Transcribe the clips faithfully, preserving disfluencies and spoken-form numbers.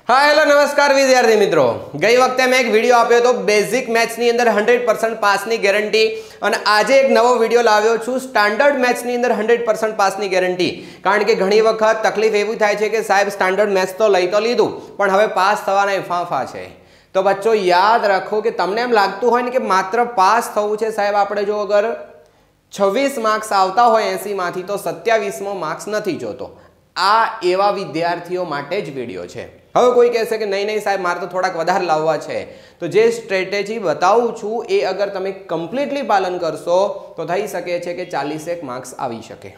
हाँ हेलो नमस्कार विद्यार्थी मित्रों, गई वखते मैं एक वीडियो आप्यो तो बेसिक मैथ्स ની અંદર हंड्रेड परसेंट पास ની ગેરંટી અને આજે એક નવો વિડિયો લાવ્યો છું સ્ટાન્ડર્ડ મેથ્સ ની અંદર हंड्रेड परसेंट પાસ ની ગેરંટી। કારણ કે ઘણી વખત તકલીફ એવી થાય છે કે સાહેબ સ્ટાન્ડર્ડ મેથ્સ તો લઈ તો લીધું પણ હવે પાસ થવાના ફાંફા છે। તો બચ્ચો યાદ રાખો કે તમને એમ લાગતું હોય ને કે માત્ર પાસ થવું છે સાહેબ, આપણે જો અગર छवीस मार्क्स આવતા હોય एंसी માંથી तो सत्यावीस मो मार्क्स નથી જોતો। आ एवा विद्यार्थीओ माटे ज विडियो छे। હવે કોઈ કહેશે કે નહીં નહીં સાહેબ મારે તો થોડાક વધારે લાવવા છે, તો જે સ્ટ્રેટેજી બતાવું છું એ અગર તમે કમ્પ્લીટલી પાલન કરશો તો થઈ શકે છે કે ચાલીસ એક માર્ક્સ આવી શકે।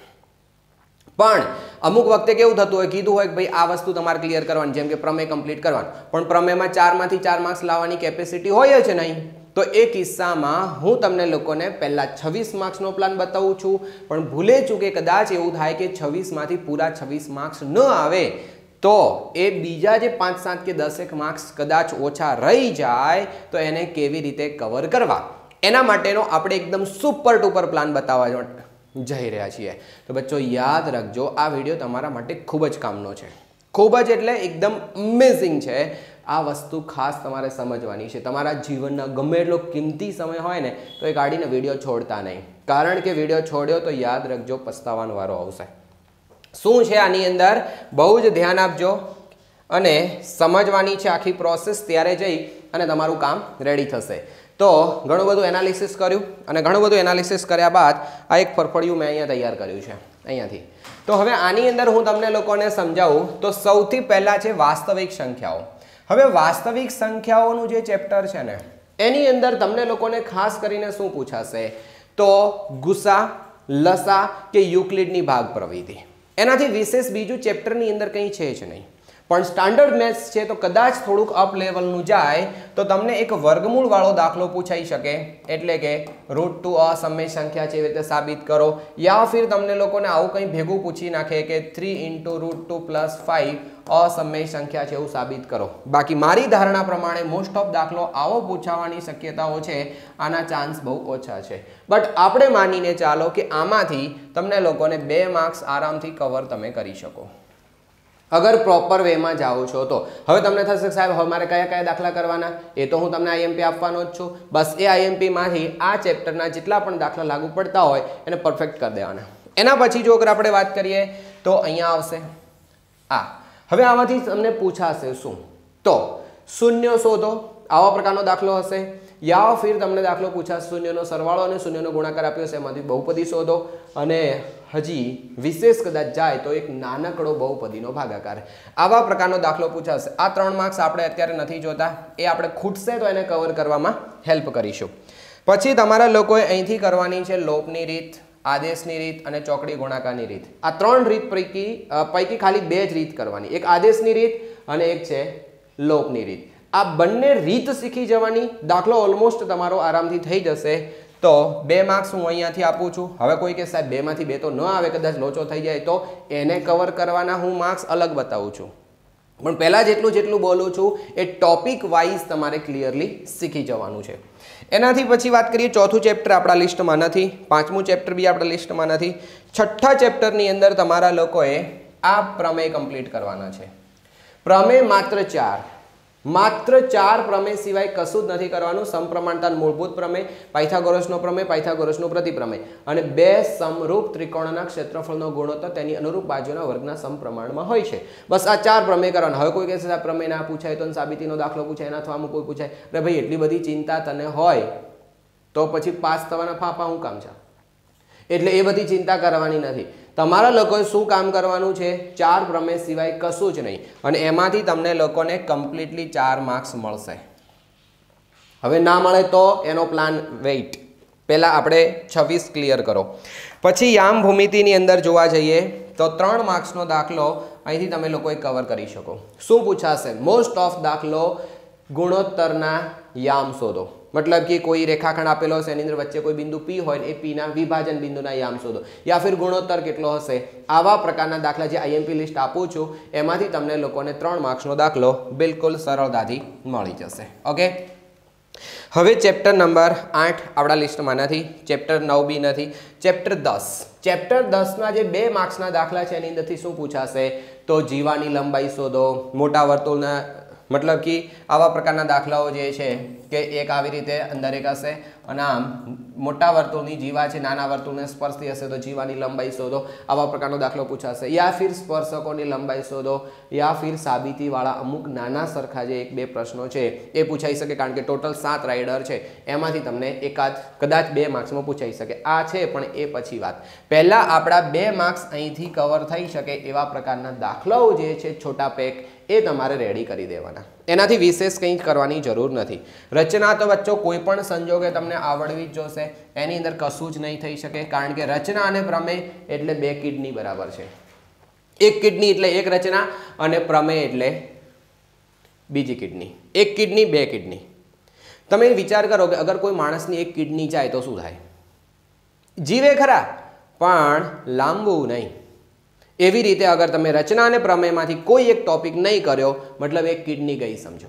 પણ અમુક વખતે કેવું થતું હોય, કીધું હોય કે ભાઈ આ વસ્તુ તમારે ક્લિયર કરવાની, જેમ કે પ્રમેય કમ્પ્લીટ કરવાનું, પણ પ્રમેયમાં ચાર માંથી ચાર માર્ક્સ લાવવાની કેપેસિટી હોય જ નહીં। તો એ કિસ્સામાં હું તમને લોકોને પહેલા छवीस માર્ક્સનો પ્લાન બતાવું છું, પણ ભૂલે ચૂકે કદાચ એવું થાય કે छवीस માંથી પૂરા छवीस માર્ક્સ ન આવે तो ए बीजा जे पांच सात के दस एक मार्क्स कदाच ओछा रही जाए तो एने केवी रीते कवर करवा, एना माटेनो आपणे एकदम सुपर टूपर प्लान बतावा जई रह्या छीए। तो बच्चों याद रखजो, आ विडियो तमारा माटे खूब ज कामनो छे। खूब ज एटले एकदम अमेजिंग छे। आ वस्तु खास तमारे समझवानी छे। तमारा जीवनना गमे एटलो किंमती समय होय ने तो ए गाडीने विडियो छोड़ता नहीं, कारण के विडियो छोड्यो तो याद रखजो पछताવાનો वारो आवशे। શું છે આની અંદર બહુ જ ધ્યાન આપજો અને સમજવાની છે આખી પ્રોસેસ, ત્યારે જઈ અને તમારું કામ રેડી થશે। તો ઘણું બધું એનાલિસિસ કર્યું અને ઘણું બધું એનાલિસિસ કર્યા બાદ આ એક ફરફડિયું મેં અહીંયા તૈયાર કર્યું છે અહીંયાથી। તો હવે આની અંદર હું તમને લોકોને સમજાવું તો સૌથી પહેલા છે વાસ્તવિક સંખ્યાઓ। હવે વાસ્તવિક સંખ્યાઓનું જે ચેપ્ટર છે ને એની અંદર તમને લોકોને ખાસ કરીને શું પૂછાશે તો ગુસા, લસા કે યુક્લિડની ભાગ પ્રવિધિ। એનાથી વિશેષ બીજું ચેપ્ટરની અંદર કંઈ છે જ નહીં, પણ સ્ટાન્ડર્ડ મેથ્સ છે તો કદાચ થોડુંક અપ લેવલનું જાય તો તમને એક વર્ગમૂળવાળો દાખલો પૂછાઈ શકે, એટલે કે રૂટ ટુ અસમય સંખ્યા છે એવી રીતે સાબિત કરો, યા ફિર તમને લોકોને આવું કંઈ ભેગું પૂછી નાખે કે three into root two plus five असमय संख्या છે એવું સાબિત કરો। બાકી મારી ધારણા પ્રમાણે મોસ્ટ ઓફ દાખલો આવો પૂછાવાની શક્યતાઓ છે, આના ચાન્સ બહુ ઓછા છે। બટ આપણે માનીને ચાલો કે આમાંથી તમને લોકોને બે માર્ક્સ આરામથી કવર તમે કરી શકો અગર પ્રોપર વેમાં જાઓ છો તો। હવે તમને થશે સાહેબ હવે મારે કયા કયા દાખલા કરવાના, એ તો હું તમને આઈએમપી આપવાનો જ છું। બસ એ આઈએમપીમાંથી આ ચેપ્ટરના જેટલા પણ દાખલા લાગુ પડતા હોય એને પરફેક્ટ કરી દેવાના। એના પછી જો અગર આપણે વાત કરીએ તો અહીંયા આવશે આ। હવે આમાંથી તમને પૂછાશે શું તો શૂન્ય શોધો, આવા પ્રકારનો દાખલો હશે, યા ફિર તમને દાખલો પૂછાશે શૂન્યનો સરવાળો અને શૂન્યનો ગુણાકાર આપ્યો છે એમાંથી બહુપદી શોધો, અને હજી વિશેષ કદાચ જાય તો એક નાનકડો બહુપદીનો ભાગાકાર। આવા પ્રકારનો દાખલો પૂછાશે। આ ત્રણ માર્ક્સ આપણે અત્યારે નથી જોતા, એ આપણે ખૂટશે તો એને કવર કરવામાં હેલ્પ કરીશું। પછી તમારા લોકોએ અહીંથી કરવાની છે લોપની રીત, आदेशनी रीत અને ચોકડી ગુણાકારની રીત। આ ત્રણ રીત પૈકી પૈકી ખાલી બે જ રીત કરવાની, એક આદેશની રીત અને એક છે લોપની રીત। આ બંને રીત શીખી જવાની, દાખલો ઓલમોસ્ટ તમારો આરામથી થઈ જશે। તો બે માર્ક્સ હું અહીંયાથી આપું છું। હવે કોઈ કે સાહેબ બેમાંથી બે તો ન આવે, કદાચ લોચો થઈ જાય તો એને કવર કરવાના હું માર્ક્સ અલગ બતાવું છું, પણ પહેલાં જેટલું જેટલું બોલું છું એ ટોપિક વાઇઝ તમારે ક્લિયરલી શીખી જવાનું છે। એનાથી પછી વાત કરીએ, ચોથું ચેપ્ટર આપણા લિસ્ટમાં નથી, પાંચમું ચેપ્ટર બી આપણા લિસ્ટમાં નથી। છઠ્ઠા ચેપ્ટરની અંદર તમારા લોકોએ આ પ્રમેય કમ્પ્લીટ કરવાના છે। પ્રમેય માત્ર ચાર માત્ર ચાર પ્રમેય સિવાય કશું જ નથી કરવાનું। સમપ્રમાણતા મૂળભૂત પ્રમેય, પાયથાગોરસનો પ્રમેય, પાયથાગોરસનું પ્રતિપ્રમેય અને બે સમરૂપ ત્રિકોણના ક્ષેત્રફળનો ગુણોત્તર તેની અનુરૂપ બાજુના વર્ગના સમપ્રમાણમાં હોય છે। બસ આ ચાર પ્રમેય કરવાના। હવે કોઈ કહેશે આ પ્રમેય ના પૂછાય તો સાબિતીનો દાખલો પૂછાય, એના થવામાં કોઈ પૂછાય, અરે ભાઈ એટલી બધી ચિંતા તને હોય તો પછી પાસ થવાના ફાફા હું કામ છે? એટલે એ બધી ચિંતા કરવાની નથી। તમારા લોકોએ શું કામ કરવાનું છે, ચાર પ્રમેય સિવાય કશું જ નહીં, અને એમાંથી તમને લોકોને કમ્પ્લીટલી ચાર માર્ક્સ મળશે। હવે ના મળે તો એનો પ્લાન વેઇટ, પહેલાં આપણે छवीस ક્લિયર કરો। પછી યામ ભૂમિતિની અંદર જોવા જઈએ તો ત્રણ માર્ક્સનો દાખલો અહીંથી તમે લોકોએ કવર કરી શકો। શું પૂછાશે? મોસ્ટ ઓફ દાખલો ગુણોત્તરના યામ શોધો, मतलब कि कोई रेखाखंड आपेलो हशे एनी अंदर वच्चे कोई बिंदु पी होय ए पी ना विभाजन बिंदुना याम शोधो, या फिर गुणोत्तर केटलो हशे। आवा प्रकारना दाखला जे आईएमपी लिस्ट आपું છું એમાંથી તમને લોકોને ત્રણ માર્ક્સનો દાખલો બિલકુલ સરળતાથી મળી જશે। ઓકે, હવે ચેપ્ટર નંબર आठ આપણા લિસ્ટમાં નથી, ચેપ્ટર नौ બી નથી, ચેપ્ટર दस ચેપ્ટર दस માં જે બે માર્ક્સના દાખલા છે એની અંદરથી શું પૂછાશે તો જીવાની લંબાઈ શોધો, મોટા વર્તુળના मतलब कि आवा प्रकारना दाखलाओ जे छे के एक आवी रीते अंदर एक हशे अने आम मोटा वर्तुळनी जीवा छे नाना वर्तुळने स्पर्शती हशे तो जीवानी लंबाई शोधो। आवा प्रकारनो दाखलो पूछाशे या फिर स्पर्शकोनी लंबाई शोधो या फिर साबीतीवाळा अमुक नाना सरखा जे एक बे प्रश्नो छे ए पूछाई शके कारण के टोटल सात राइडर छे एमांथी तमने एकाद कदाच बे मार्क्समां पूछाई शके। आ छे पण ए पछी वात पहेला आपड़ा बे मार्क्स અહીંથી कवर थई शके एवा प्रकारना दाखलाओ जे छे छोटा पेक ए तमारे रेडी करी देवाना। एनाथी विशेष कंई करवानी जरूर नथी। रचना तो बच्चों कोईपण संजोगे तमने आवडवी ज जोशे एनी अंदर कशुं ज नहीं थई शके कारण के रचना अने प्रमेय एटले बे किडनी बराबर छे। एक किडनी एटले एक रचना अने प्रमेय एटले बीजी किडनी। एक किडनी बे किडनी। तमे विचार करो कि अगर कोई माणसनी एक किडनी जाए तो शुं थाय? जीवे खरा पण लांबू नहीं। एवी रीते अगर तमे रचना अने प्रमेयमांथी कोई एक टॉपिक नहीं कर्यो मतलब एक किडनी गई समझो।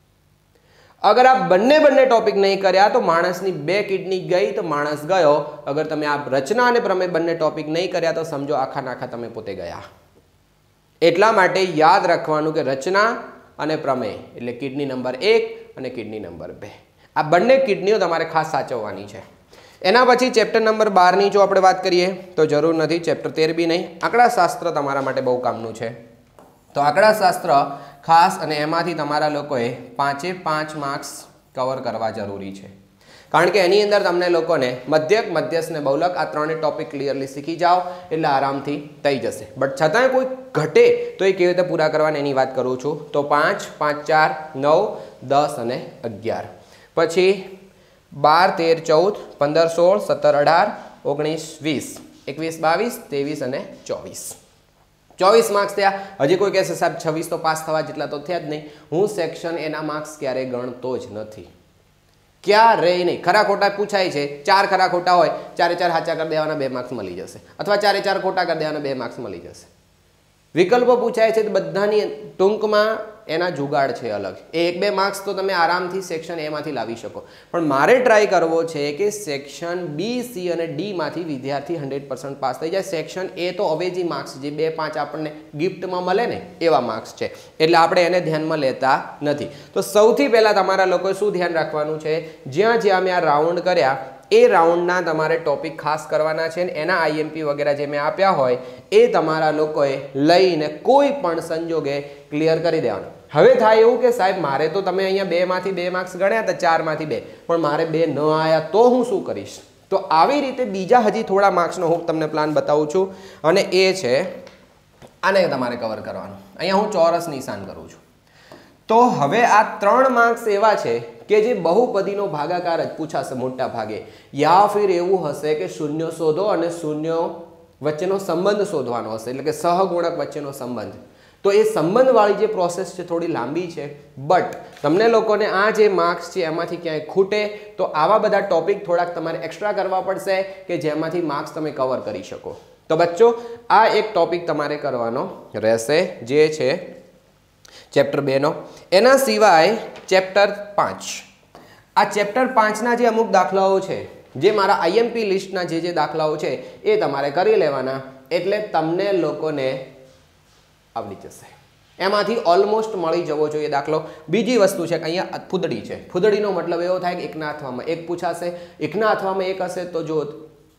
अगर आप बन्ने बन्ने टॉपिक नहीं कर्या तो माणसनी बे किडनी गई तो माणस गयो। अगर तमे आप रचना अने प्रमेय बन्ने टॉपिक नहीं कर्या तो समझो आखा नाखा तमे पोते गया। एटला माटे याद रखवानुं के रचना अने प्रमेय एटले किडनी नंबर एक अने किडनी नंबर बे आ बन्ने किडनीओ तमारे खास साचववानी छे। एना पछी चेप्टर नंबर बार नी जो आपणे वात करीए तो जरूर नहीं। चेप्टर तेर भी नहीं। आंकड़ाशास्त्र तमारा माटे बहु कामनुं छे तो आंकड़ाशास्त्र खास अने एमांथी तमारा लोकोए पांचे पांच मार्क्स कवर करवा जरूरी छे कारण के एनी अंदर तमने लोकोने मध्यक मध्यस्थ ने बहुलक आ त्रणेय टॉपिक क्लियरली शीखी जाओ एटले आरामथी थई जशे। बट छतांय कोई घटे तो ए केवी रीते पूरा करवानी एनी वात करूं छुं। तो पांच पांच चार नौ दस अने अगियार पछी बार तेर चौदह पंदर सोल सत्तर अठार ओगनीस वीस एकवीस बावीस तेवीस अने चौवीस चौवीस मार्क्स थया। हजी कोई कहेशे साहब छवीस तो पास थवा जेटला तो थया ज नहीं। हूँ सेक्शन एना मार्क्स क्यारे गणतो ज नथी क्यारेय नहीं। खरा खोटा पूछाय छे चार खरा खोटा होय चारे चार हाचा कर देवाना बे मार्क्स मळी जशे अथवा चारे चार खोटा कर देवाना बे मार्क्स मळी जशे। विकल्पो पूछाय छे तो बधानी टूंकमां एना जुगाड़ छे अलग। एक बे मार्क्स तो तमे आरामथी सेक्शन ए मांथी लावी शको पण मारे ट्राय करवो छे के सेक्शन बी सी अने डी मांथी विद्यार्थी हंड्रेड परसेंट पास थई जाय। सेक्शन ए तो अवेजी मार्क्स जे बे पांच आपणे गिफ्टमां मळे ने एवा मार्क्स छे एटले आपणे एने ध्यानमां लेता नथी। तो सौथी पहेला तमारा लोकोए शुं ध्यान राखवानुं छे ज्यां ज्यां मैं आ राउंड कर्या ए राउंडना तमारे टॉपिक खास करवाना छे। एना आईएमपी वगैरह जे मैं आप्या होय ए तमारा लोकोए लईने कोई पण संजोगे क्लियर करी देवानुं। हवे थाय एवुं के साहेब मारे तो तमे अहींया बे मांथी बे मार्क्स गण्या तो चार मांथी बे पण मारे बे न आया तो हूँ शुं करीश? तो आवी रीते बीजा हजी थोड़ा मार्क्सनो हूँ तमने प्लान बतावुं छुं अने ए छे आने तमारे कवर करवानुं। अहींया हूँ चौरस निशान करूं छुं। तो हवे आ त्रण मार्क्स एवा छे के जे बहुपदीनो भागाकार ज पूछाशे मोटा भागे या फिर एवुं हशे के शून्य शोधो अने शून्य वच्चेनो संबंध शोधवानो हशे एटले के सहगुणक वच्चेनो संबंध। तो ये संबंध वाली जे प्रोसेस है थोड़ी लांबी है बट तमने लोकोने आ जे मार्क्स है एमांथी क्यांय खूटे तो आवा बधा टॉपिक थोड़ा तमारे एक्स्ट्रा करवा पड़शे के जेमांथी मार्क्स तमे कवर करी शको। तो बच्चों आ एक टॉपिक तमारे करवानो रहेशे जे छे चेप्टर बे नो। एना सिवाय चेप्टर पांच आ चेप्टर पांच ना जे अमुक दाखलाओ छे जे मारा आईएमपी लिस्टना जे जे दाखलाओ छे ए तमारे करी लेवाना एटले तमने लोकोने आवड़ी जशे। एमांथी ऑलमोस्ट मळी जवो जोईए दाखलो। बीजी वस्तु छे के अहींया फूदड़ी छे। फूदड़ीनो मतलब एवो थाय के एकना अथवामां एक पूछाशे एकना अथवामां एक हशे तो जो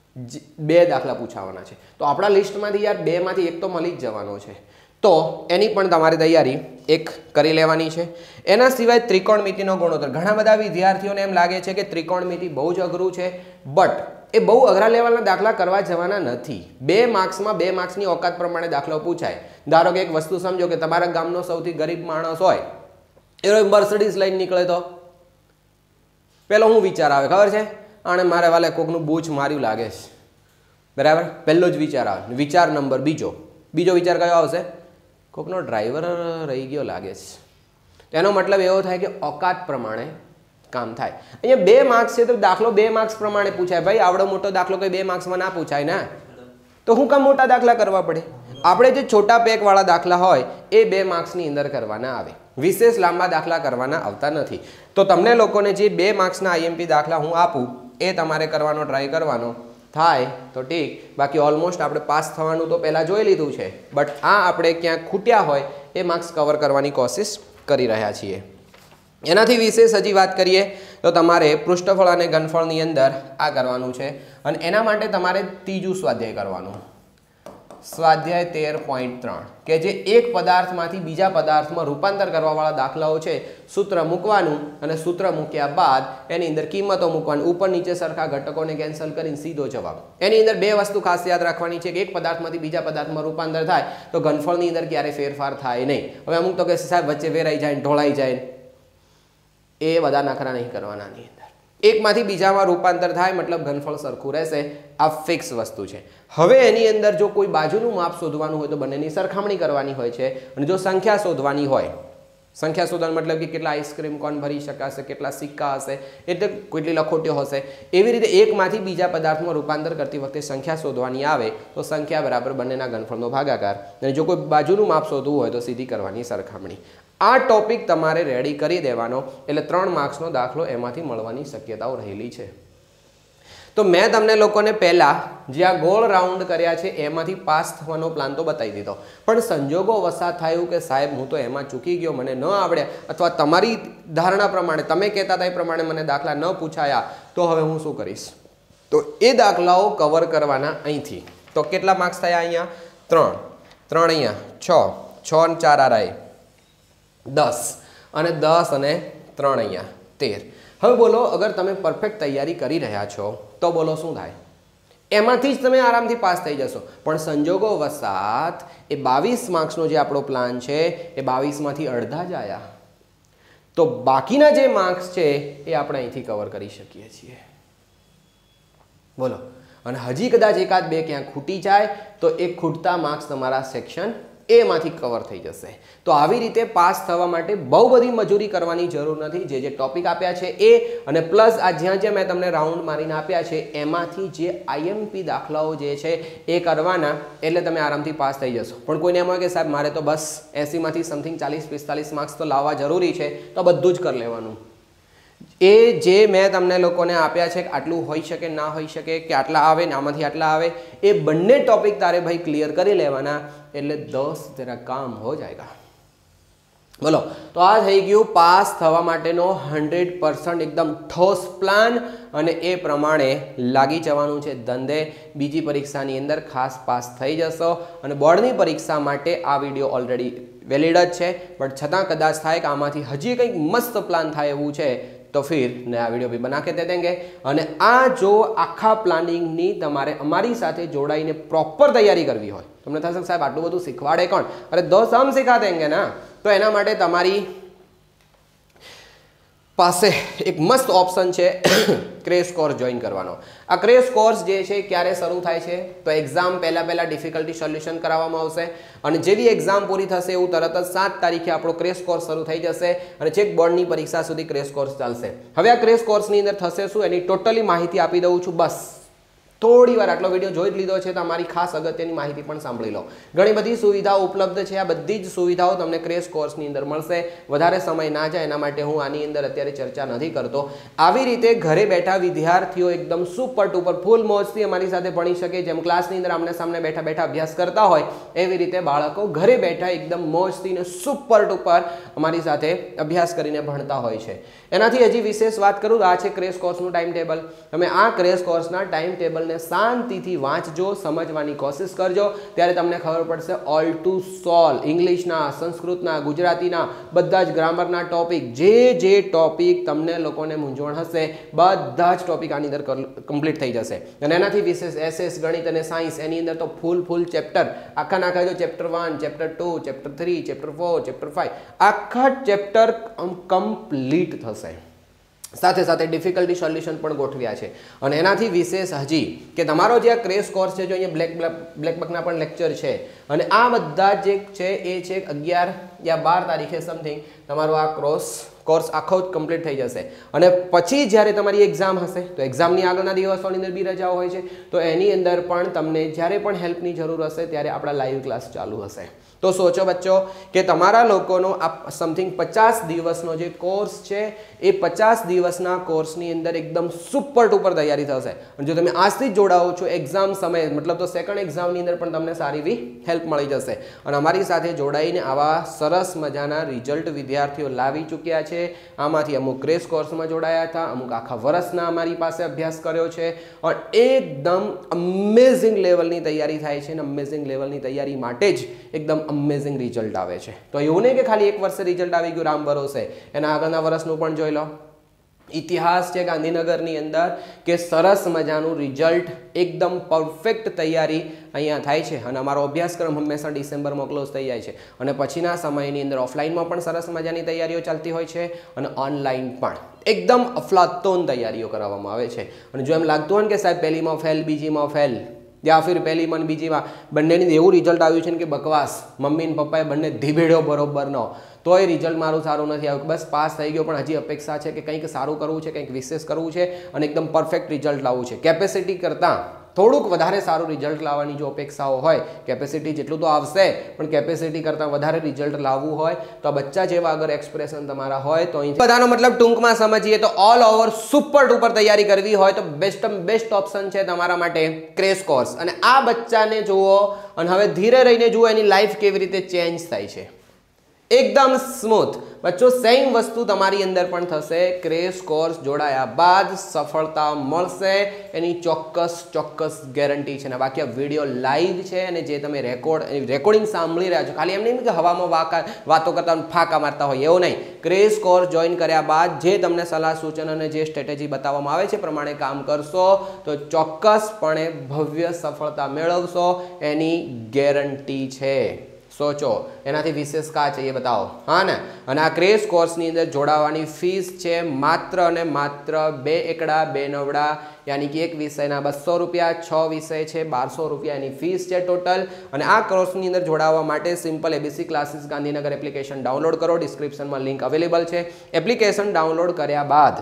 बे दाखला पूछावाना छे तो आपणा लिस्टमांथी यार बे मांथी एक तो मळी ज जवानो छे तो एनी पण तमारी तैयारी एक करी लेवानी छे। एना सिवाय त्रिकोणमितिनो गुणोत्तर घणा बधा विद्यार्थीओने एम लागे छे के त्रिकोणमिति बहु ज अघरू छे बट ए बहु अघरा लेवलना दाखला करवा जवाना नथी। बे मार्क्समां बे मार्क्सनी औकात प्रमाणे दाखलो पूछाय। धारो के एक वस्तु समझो के तमारा गामनो सौथी गरीब माणस होय एनो मर्सिडीज लईने निकळे तो पेलो हुं विचार आवे खबर छे आणे मारे वाले कोकनुं बूच मार्युं लागे छे बराबर पहेलो ज विचार आवे। विचार नंबर बीजो बीजो विचार कयो आवशे कोकनो ड्राइवर रही गयो लागे छे। तेनो मतलब एवो थाय के औकात प्रमाणे काम थाय। अहींया बे मार्क्स छे तो दाखलो बे मार्क्स प्रमाणे पूछाय। भाई आवडो मोटो दाखलो कोई बे मार्क्स में ना पूछाय ना तो हुं काम मोटा दाखला करवा पड़े। आपणे जे छोटा पेक वाळा दाखला होय ए बे मार्क्सनी अंदर करवाना आवे। विशेष लांबा दाखला करवाना आवता नथी। तो तमने लोकोने जे बे मार्क्सना आईएमपी दाखला हुं आपूं ए तमारे करवानो ट्राय करवानो थाय तो ठीक। बाकी ऑलमोस्ट आपणे पास थवानुं तो पहेला जोई लीधुं छे बट आ आपणे क्यांक खूट्या होय ए मार्क्स कवर करवानी कोशिश કરી રહ્યા છીએ। એનાથી વિશેષ હજી વાત કરીએ તો તમારે પૃષ્ઠફળ અને ઘનફળની અંદર આ કરવાનું છે અને એના માટે તમારે ત્રીજું સ્વાધ્યાય કરવાનું, સ્વાધ્યાય તેર પોઈન્ટ ત્રણ કે જે એક પદાર્થમાંથી બીજા પદાર્થમાં રૂપાંતર કરવાવાળા દાખલાઓ છે। સૂત્ર મૂકવાનું અને સૂત્ર મૂક્યા બાદ એની અંદર કિંમતો મૂકવાની, ઉપર નીચે સરખા ઘટકોને કેન્સલ કરીને સીધો જવાબ। એની અંદર બે વસ્તુ ખાસ યાદ રાખવાની છે કે એક પદાર્થમાંથી બીજા પદાર્થમાં રૂપાંતર થાય તો ઘનફળની અંદર ક્યારે ફેરફાર થાય નહીં। હવે અમુક તો કે સાહેબ વચ્ચે વેરાઈ જાય, ઢોળાઈ જાય, એ બધા નખરા નહીં કરવાના। ની અંદર એકમાંથી બીજામાં રૂપાંતર થાય મતલબ ઘનફળ સરખું રહેશે, આ ફિક્સ વસ્તુ છે। હવે એની અંદર જો કોઈ બાજુનું માપ શોધવાનું હોય તો બંનેની સરખામણી કરવાની હોય છે અને જો સંખ્યા શોધવાની હોય, સંખ્યા શોધવાનો મતલબ કે કેટલા આઈસ્ક્રીમ કોણ ભરી શકાશે, કેટલા સિક્કા હશે, એટલે કેટલી લખોટીઓ હશે, એવી રીતે એકમાંથી બીજા પદાર્થમાં રૂપાંતર કરતી વખતે સંખ્યા શોધવાની આવે તો સંખ્યા બરાબર બંનેના ઘનફળનો ભાગાકાર, અને જો કોઈ બાજુનું માપ શોધવું હોય તો સીધી કરવાની સરખામણી। આ ટોપિક તમારે રેડી કરી દેવાનો એટલે ત્રણ માર્ક્સનો દાખલો એમાંથી મળવાની શક્યતાઓ રહેલી છે। તો મેં તમને લોકોને પહેલાં જે આ ગોળ રાઉન્ડ કર્યા છે એમાંથી પાસ થવાનો પ્લાન તો બતાવી દીધો, પણ સંજોગો વસાત થયું કે સાહેબ હું તો એમાં ચૂકી ગયો, મને ન આવડ્યા, અથવા તમારી ધારણા પ્રમાણે તમે કહેતા હતા એ પ્રમાણે મને દાખલા ન પૂછાયા, તો હવે હું શું કરીશ? તો એ દાખલાઓ કવર કરવાના અહીંથી। તો કેટલા માર્ક્સ થયા અહીંયા? ત્રણ, ત્રણ અહીંયા છ, છ અને ચાર આરાય દસ, અને દસ અને ત્રણ અહીંયા તેર। હવે બોલો, અગર તમે પરફેક્ટ તૈયારી કરી રહ્યા છો તો બોલો શું થાય? એમાંથી જ તમે આરામથી પાસ થઈ જશો, પણ સંજોગો વસાત એ બાવીસ માર્ક્સનો જે આપણો પ્લાન છે એ બાવીસમાંથી અડધા જ આવ્યા, તો બાકીના જે માર્ક્સ છે એ આપણે અહીંથી કવર કરી શકીએ છીએ। બોલો, અને હજી કદાચ એકાદ બે ક્યાંક ખૂટી જાય તો એ ખૂટતા માર્ક્સ તમારા સેક્શન એમાંથી કવર થઈ જશે। તો આવી રીતે પાસ થવા માટે બહુ બધી મજૂરી કરવાની જરૂર નથી। જે જે ટોપિક આપ્યા છે એ અને પ્લસ આ જ્યાં જ્યાં મેં તમને રાઉન્ડ મારીને આપ્યા છે એમાંથી જે આઈએમપી દાખલાઓ જે છે એ કરવાના, એટલે તમે આરામથી પાસ થઈ જશો। પણ કોઈને એમ હોય કે સાહેબ મારે તો બસ એંસીમાંથી સમથિંગ ચાલીસ પિસ્તાલીસ માર્ક્સ તો લાવવા જરૂરી છે, તો બધું જ કરી લેવાનું। એ જે મેં તમને લોકોને આપ્યા છે કે આટલું હોઈ શકે ના હોઈ શકે, કે આટલા આવે ને આમાંથી આટલા આવે, એ બંને ટોપિક તારે ભાઈ ક્લિયર કરી લેવાના, એટલે દસ તેરા કામ હો જાયગા। બોલો, તો આ થઈ ગયું પાસ થવા માટેનો હંડ્રેડ પર્સન્ટ એકદમ ઠોસ પ્લાન, અને એ પ્રમાણે લાગી જવાનું છે ધંધે। બીજી પરીક્ષાની અંદર ખાસ પાસ થઈ જશો, અને બોર્ડની પરીક્ષા માટે આ વિડીયો ઓલરેડી વેલિડ જ છે, બટ છતાં કદાચ થાય કે આમાંથી હજી કંઈક મસ્ત પ્લાન થાય એવું છે तो फिर नया वीडियो भी बना के दे देंगे। અને આ જો આખા પ્લાનિંગની તમારે અમારી સાથે જોડાઈને પ્રોપર તૈયારી કરવી હોય, તમને થશે સાહેબ આટલું બધું શીખવાડે કોણ? અરે દસ હમ સિખા દેંગે ના। તો એના માટે તમારી પાસે એક મસ્ત ઓપ્શન છે ક્રેશ કોર્સ જોઈન કરવાનો। આ ક્રેશ કોર્સ જે છે ક્યારે શરૂ થાય છે? તો એક્ઝામ પહેલાં પહેલાં ડિફિકલ્ટી સોલ્યુશન કરાવવામાં આવશે, અને જેવી એક્ઝામ પૂરી થશે એવું તરત જ સાત તારીખે આપણો ક્રેશ કોર્સ શરૂ થઈ જશે, અને છેક બોર્ડની પરીક્ષા સુધી ક્રેશ કોર્સ ચાલશે। હવે આ ક્રેશ કોર્સની અંદર થશે શું એની ટોટલી માહિતી આપી દઉં છું। બસ થોડી વાર આટલો વિડીયો જોઈ જ લીધો છે તો અમારી ખાસ અગત્યની માહિતી પણ સાંભળી લો। ઘણી બધી સુવિધાઓ ઉપલબ્ધ છે, આ બધી જ સુવિધાઓ તમને ક્રેશ કોર્સની અંદર મળશે। વધારે સમય ના જાય એના માટે હું આની અંદર અત્યારે ચર્ચા નથી કરતો। આવી રીતે ઘરે બેઠા વિદ્યાર્થીઓ એકદમ સુપર ટુપર ફૂલ મોજથી અમારી સાથે ભણી શકે, જેમ ક્લાસની અંદર આમને સામને બેઠા બેઠા અભ્યાસ કરતા હોય એવી રીતે બાળકો ઘરે બેઠા એકદમ મોજથી ને સુપર ટુપર અમારી સાથે અભ્યાસ કરીને ભણતા હોય છે। એનાથી હજી વિશેષ વાત કરું તો આ છે ક્રેશ કોર્સનું ટાઈમ ટેબલ। તમે આ ક્રેશ કોર્સના ટાઈમ ટેબલ ને શાંતિથી વાંચજો, સમજવાની કોશિશ કરજો, ત્યારે તમને ખબર પડશે ઓલ ટુ સોલ ઇંગ્લિશના, સંસ્કૃતના, ગુજરાતીના બધા જ ગ્રામરના ટોપિક, જે જે ટોપિક તમને લોકોને મૂંઝવણ હશે બધા જ ટોપિક આની અંદર કમ્પ્લીટ થઈ જશે। અને એનાથી વિશેષ એસએસ, ગણિત અને સાયન્સ એની અંદર તો ફૂલ ફૂલ ચેપ્ટર આખા નાખા જો chapter one, chapter two, chapter three, chapter four, chapter five આખા ચેપ્ટર કમ્પ્લીટ થશે। સાથે સાથે ડિફિકલ્ટી સોલ્યુશન પણ ગોઠવ્યા છે। અને એનાથી વિશેષ હજી કે તમારો જે આ ક્રેશ કોર્સ છે, જો અહીંયા બ્લેક બ્લેક બકના પણ લેક્ચર છે, અને આ બધા જે છે એ છે અગિયાર યા બાર તારીખે સમથિંગ તમારો આ ક્રોસ કોર્સ આખો જ કમ્પ્લીટ થઈ જશે। અને પછી જ્યારે તમારી એક્ઝામ હશે તો એક્ઝામની આગળના દિવસોની અંદર બી રજાઓ હોય છે, તો એની અંદર પણ તમને જ્યારે પણ હેલ્પની જરૂર હશે ત્યારે આપણા લાઈવ ક્લાસ ચાલુ હશે। तो सोचो बच्चों कि तमारा लोकोनो आ समथिंग पचास दिवसनो जे कोर्स छे ए पचास दिवसना कोर्सनी अंदर एकदम सुपर डुपर तैयारी थशे अने जो तमे आजथी ज जोडाओ छो एक्जाम समय मतलब तो सेकंड एक्जामनी अंदर पण तमने सारी एवी हेल्प मळी जशे अने अमारी साथे जोडाईने आवा सरस मजाना रिजल्ट विद्यार्थीओ लावी चूक्या छे। आमांथी अमुक क्रेश कोर्समां जोडाया था, अमुक आखा वर्षना अमारी पासे अभ्यास कर्यो छे अने एकदम अमेजिंग लेवलनी तैयारी थाय छे अने अमेजिंग लेवलनी तैयारी माटे ज एकदम अमेजिंग रिजल्ट आवे छे। तो एवुं नहीं कि खाली एक वर्षे रिजल्ट आवी गयुं राम भरोसे, एना आगळना वर्षनुं पण जोई लो। इतिहास है गांधीनगरनी अंदर के सरस मजानु रिजल्ट एकदम परफेक्ट तैयारी अहींया थाय छे अने अमारो अभ्यासक्रम हमेशा डिसेम्बर में क्लोज थई जाय छे अने पछीना समयनी अंदर ऑफलाइन में पण सरस मजानी तैयारीओ चालती होय छे अने ऑनलाइन पण एकदम अफलातून तैयारीओ कराववामां आवे छे। अने जो एम लागतुं होय के साहेब पहेली में फेल बीजी में फेल या फिर पहली मन बीजी में बंनेनी एवं रिजल्ट आव्युं छे के बकवास मम्मी ने पप्पाए बंने धीबेड्यो बरोबर नो तो रिजल्ट मारू सारू नहीं आव्युं बस पास थई गयो पण हजी अपेक्षा है कि कंईक सारू करवुं छे कंईक विशेष करवुं छे अने एकदम परफेक्ट रिजल्ट लाववुं छे। केपेसिटी करता थोड़ुंक वधारे सारू रिजल्ट लाववानी जो अपेक्षाओ होय केपेसिटी जेटલું तो आवशे पण केपेसिटी करता वधारे रिजल्ट लाववुं होय तो बच्चा जेवा अगर एक्सप्रेशन तमारा होय तो अहीं बधानो मतलब टूंकमां समजीए तो ऑल ओवर सुपर डुपर तैयारी करवी होय तो बेस्ट बेस्ट ऑप्शन छे तमारा माटे क्रेश कोर्स। अने आ बच्चाने जुओ अने हवे धीरे रहीने जुओ एनी लाइफ केवी रीते चेन्ज थाय छे एकदम स्मूथ। बच्चों सेम वस्तु तमारी अंदर पण थशे। क्रेश कोर्स जोड़ाया बाद सफलता मळशे एनी चोक्कस चोक्कस गेरंटी छे। बाकी आ विडियो लाइव छे अने जे तमे रेकॉर्ड रेकॉर्डिंग सांभळी रह्या छो खाली एम नहीं कि हवामां वाका वातो करता फाका मारता होय एवुं नहीं। क्रेश कोर्स जॉइन कर्या बाद जे तमने सलाह सूचन अने जे स्ट्रेटेजी बताववामां आवे छे प्रमाणे काम करशो तो चोक्कसपणे भव्य सफलता मेळवशो एनी गेरंटी छे। सोचो एनाथी विशेष का चाहिए बताओ हाँ ने। अने आ क्रेश कोर्सनी अंदर जोड़ावानी फीस छे मात्र अने मात्र बे एकड़ा बे नवड़ा यानी कि एक विषयना बसो रुपया छ विषय छे बारसो रुपया एनी फीस छे टोटल। अने आ कोर्सनी अंदर जोड़ावा माटे simple ABC classes Gandhinagar application download करो डिस्क्रिप्शन में लिंक अवेलेबल छे। एप्लिकेशन डाउनलॉड कर्या बाद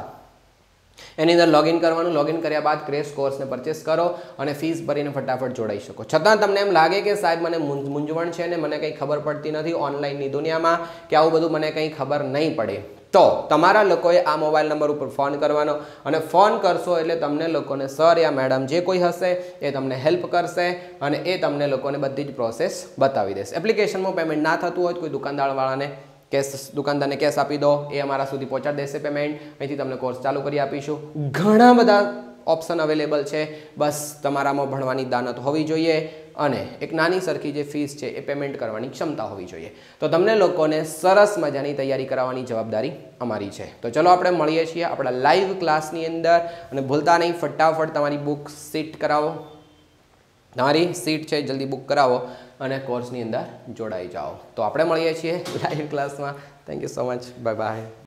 एनी अंदर लॉगिन करवानुं लॉगिन कर्या बाद क्रेश कोर्स ने परचेस करो और फीस भरीने फटाफट जोड़ाई शको। छतां तमने एम लागे कि साहेब मने मूंझवण छे ने मने कंई खबर पड़ती नथी ऑनलाइननी दुनियामां कि आवुं बधुं मने कंई खबर नहीं पड़े तो तमारा लोकोए आ मोबाइल नंबर पर फोन करवानो अने फोन करशो एटले तमने लोकोने सर या मैडम जे कोई हशे ए तमने हेल्प करशे अने ए तमने लोकोने बधी ज प्रोसेस बतावी देशे। एप्लिकेशनमां पेमेंट ना थतुं होय कोई दुकानदारवाळाने कैश दुकानदार ने कैश आपी दो ए अमारा सुधी पहोंचाडी देशे पेमेंट अहींथी तमने कोर्स चालू करी आपीशुं। घणा बधा ऑप्शन अवेलेबल है बस तमारामां भणवानी दानत होवी जोईए अने एक नानी सरखी जे फीस है ए पेमेंट करवानी क्षमता होवी जोईए तो तमने लोकोने सरस मजानी तैयारी कराववानी जवाबदारी अमारी है। तो चलो आपणे मळीए छीए आपणा लाइव क्लासनी अंदर अने भूलता नहीं फटाफट तमारी बुक सीट करावो तमारी सीट है जल्दी बुक करावो अने कोर्सनी अंदर जोड़ाई जाओ। तो आपणे मळीए छीए लाइव क्लास में। Thank you so much bye bye.